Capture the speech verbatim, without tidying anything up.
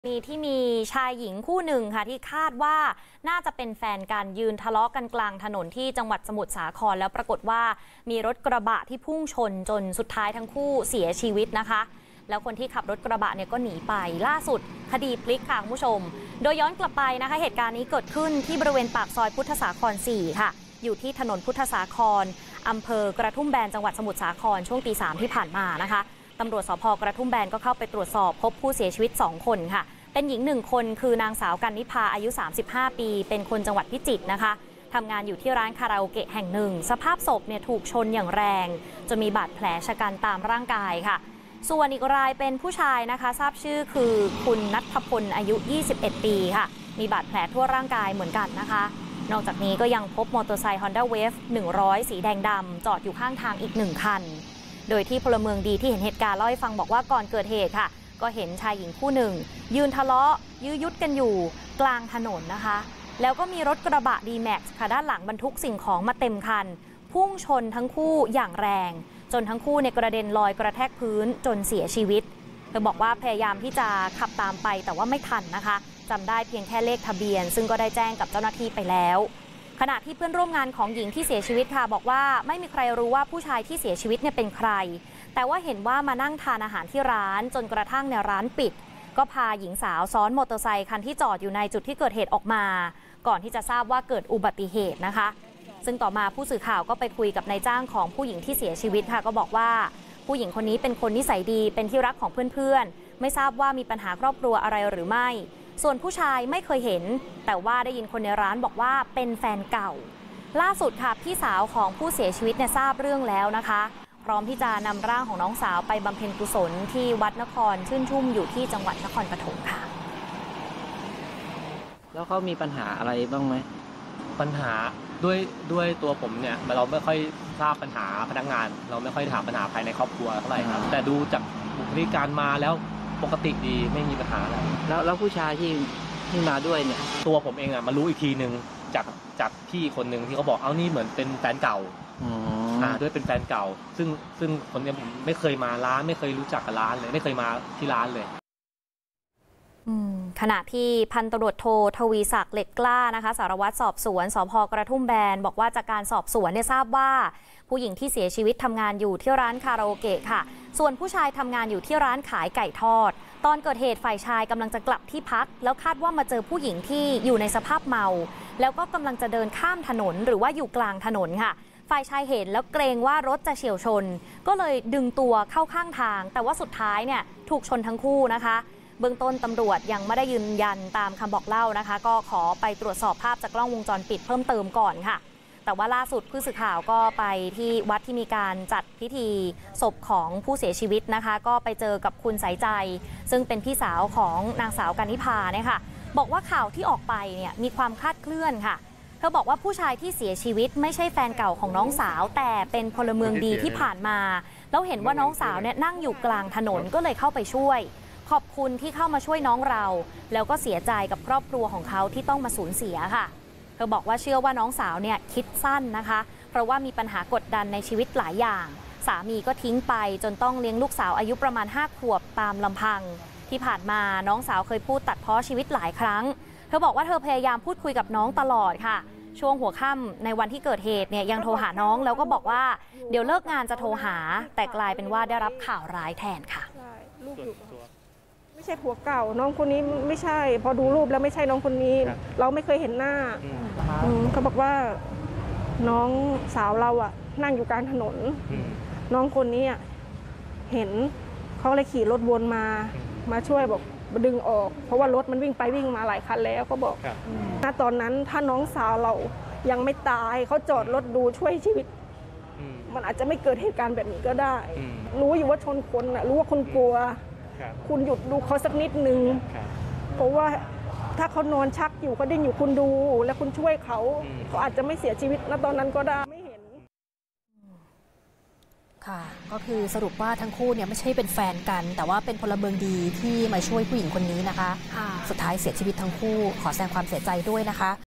มีที่มีชายหญิงคู่หนึ่งค่ะที่คาดว่าน่าจะเป็นแฟนกันยืนทะเลาะกันกลางถนนที่จังหวัดสมุทรสาครแล้วปรากฏว่ามีรถกระบะที่พุ่งชนจนสุดท้ายทั้งคู่เสียชีวิตนะคะแล้วคนที่ขับรถกระบะเนี่ยก็หนีไปล่าสุดคดีพลิกค่ะคุณผู้ชมโดยย้อนกลับไปนะคะเหตุการณ์นี้เกิดขึ้นที่บริเวณปากซอยพุทธสาครสี่ค่ะอยู่ที่ถนนพุทธสาครอำเภอกระทุ่มแบนจังหวัดสมุทรสาครช่วงตีสามที่ผ่านมานะคะตำรวจสภ.กระทุ่มแบนก็เข้าไปตรวจสอบพบผู้เสียชีวิตสองคนค่ะเป็นหญิงหนึ่งคนคือนางสาวกันนิพาอายุสามสิบห้าปีเป็นคนจังหวัดพิจิตรนะคะทำงานอยู่ที่ร้านคาราโอเกะแห่งหนึ่งสภาพศพเนี่ยถูกชนอย่างแรงจนมีบาดแผลชะกันตามร่างกายค่ะส่วนอีกรายเป็นผู้ชายนะคะทราบชื่อคือคุณณัฐพลอายุยี่สิบเอ็ดปีค่ะมีบาดแผลทั่วร่างกายเหมือนกันนะคะนอกจากนี้ก็ยังพบมอเตอร์ไซค์ Honda Wave หนึ่งร้อยสีแดงดำจอดอยู่ข้างทางอีกหนึ่งคันโดยที่พลเมืองดีที่เห็นเหตุการณ์เล่าให้ฟังบอกว่าก่อนเกิดเหตุค่ะก็เห็นชายหญิงคู่หนึ่งยืนทะเลาะยื้อยุดกันอยู่กลางถนนนะคะแล้วก็มีรถกระบะ ดี แม็กซ์ ค่ะด้านหลังบรรทุกสิ่งของมาเต็มคันพุ่งชนทั้งคู่อย่างแรงจนทั้งคู่ในกระเด็นลอยกระแทกพื้นจนเสียชีวิตเธอบอกว่าพยายามที่จะขับตามไปแต่ว่าไม่ทันนะคะจำได้เพียงแค่เลขทะเบียนซึ่งก็ได้แจ้งกับเจ้าหน้าที่ไปแล้วขณะที่เพื่อนร่วมงานของหญิงที่เสียชีวิตค่ะบอกว่าไม่มีใครรู้ว่าผู้ชายที่เสียชีวิตเนี่ยเป็นใครแต่ว่าเห็นว่ามานั่งทานอาหารที่ร้านจนกระทั่งในร้านปิดก็พาหญิงสาวซ้อนมอเตอร์ไซค์คันที่จอดอยู่ในจุดที่เกิดเหตุออกมาก่อนที่จะทราบว่าเกิดอุบัติเหตุนะคะซึ่งต่อมาผู้สื่อข่าวก็ไปคุยกับนายจ้างของผู้หญิงที่เสียชีวิตค่ะก็บอกว่าผู้หญิงคนนี้เป็นคนนิสัยดีเป็นที่รักของเพื่อนๆไม่ทราบว่ามีปัญหาครอบครัวอะไรหรือไม่ส่วนผู้ชายไม่เคยเห็นแต่ว่าได้ยินคนในร้านบอกว่าเป็นแฟนเก่าล่าสุดค่ะพี่สาวของผู้เสียชีวิตเนี่ยทราบเรื่องแล้วนะคะพร้อมที่จะนำร่างของน้องสาวไปบำเพ็ญกุศลที่วัดนครชื่นชุ่มอยู่ที่จังหวัดนครปฐมค่ะแล้วเขามีปัญหาอะไรบ้างไหมปัญหาด้วยด้วยตัวผมเนี่ยเราไม่ค่อยทราบปัญหาพนักงานเราไม่ค่อยถามปัญหาภายในครอบครัวเท่าไหร่ครับแต่ดูจากบุคลิกการมาแล้วปกติดีไม่มีปัญหาอะไรแล้วแล้วผู้ชายที่ที่มาด้วยเนี่ยตัวผมเองอ่ะมารู้อีกทีนึงจากจากพี่คนหนึ่งที่เขาบอกเอานี่เหมือนเป็นแฟนเก่าอ่าด้วยเป็นแฟนเก่าซึ่งซึ่งคนนี้ผมไม่เคยมาร้านไม่เคยรู้จักกับร้านเลยไม่เคยมาที่ร้านเลยขณะที่พันตำรวจโททวีศักดิ์เหล็กกล้านะคะสารวัตรสอบสวนสภ.กระทุ่มแบนบอกว่าจากการสอบสวนเนี่ยทราบว่าผู้หญิงที่เสียชีวิตทำงานอยู่ที่ร้านคาราโอเกะค่ะส่วนผู้ชายทำงานอยู่ที่ร้านขายไก่ทอดตอนเกิดเหตุฝ่ายชายกำลังจะกลับที่พักแล้วคาดว่ามาเจอผู้หญิงที่อยู่ในสภาพเมาแล้วก็กำลังจะเดินข้ามถนนหรือว่าอยู่กลางถนนค่ะฝ่ายชายเห็นแล้วเกรงว่ารถจะเฉี่ยวชนก็เลยดึงตัวเข้าข้างทางแต่ว่าสุดท้ายเนี่ยถูกชนทั้งคู่นะคะเบื้องต้นตำรวจยังไม่ได้ยืนยันตามคำบอกเล่านะคะก็ขอไปตรวจสอบภาพจากกล้องวงจรปิดเพิ่มเติมก่อนค่ะแต่ว่าล่าสุดผู้สื่อข่าวก็ไปที่วัดที่มีการจัดพิธีศพของผู้เสียชีวิตนะคะก็ไปเจอกับคุณสายใจซึ่งเป็นพี่สาวของนางสาวกันนิพาเนี่ยค่ะบอกว่าข่าวที่ออกไปเนี่ยมีความคลาดเคลื่อนค่ะเธอบอกว่าผู้ชายที่เสียชีวิตไม่ใช่แฟนเก่าของน้องสาวแต่เป็นพลเมืองดีที่ผ่านมาแล้วเห็นว่าน้องสาวเนี่ยนั่งอยู่กลางถนนก็เลยเข้าไปช่วยขอบคุณที่เข้ามาช่วยน้องเราแล้วก็เสียใจกับครอบครัวของเขาที่ต้องมาสูญเสียค่ะเธอบอกว่าเชื่อว่าน้องสาวเนี่ยคิดสั้นนะคะเพราะว่ามีปัญหากดดันในชีวิตหลายอย่างสามีก็ทิ้งไปจนต้องเลี้ยงลูกสาวอายุประมาณห้าขวบตามลำพังที่ผ่านมาน้องสาวเคยพูดตัดพ้อชีวิตหลายครั้งเธอบอกว่าเธอพยายามพูดคุยกับน้องตลอดค่ะช่วงหัวค่ำในวันที่เกิดเหตุเนี่ยยังโทรหาน้องแล้วก็บอกว่าเดี๋ยวเลิกงานจะโทรหาแต่กลายเป็นว่าได้รับข่าวร้ายแทนค่ะไม่ใช่ผัวเก่าน้องคนนี้ไม่ใช่พอดูรูปแล้วไม่ใช่น้องคนนี้เราไม่เคยเห็นหน้าเขาบอกว่าน้องสาวเราอ่ะนั่งอยู่กลางถนนน้องคนนี้เห็นเขาเลยขี่รถวนมามาช่วยบอกดึงออกเพราะว่ารถมันวิ่งไปวิ่งมาหลายคันแล้วเขาบอกณตอนนั้นถ้าน้องสาวเรายังไม่ตายเขาจอดรถดูช่วยชีวิตมันอาจจะไม่เกิดเหตุการณ์แบบนี้ก็ได้รู้อยู่ว่าชนคนนะรู้ว่าคนกลัวคุณหยุดดูเขาสักนิดนึงเพราะว่าถ้าเขานอนชักอยู่เขาดิ้นอยู่คุณดูแล้วคุณช่วยเขาเขาอาจจะไม่เสียชีวิตณตอนนั้นก็ได้ไม่เห็นค่ะก็คือสรุปว่าทั้งคู่เนี่ยไม่ใช่เป็นแฟนกันแต่ว่าเป็นพลเมืองดีที่มาช่วยผู้หญิงคนนี้นะคะสุดท้ายเสียชีวิตทั้งคู่ขอแสดงความเสียใจด้วยนะคะ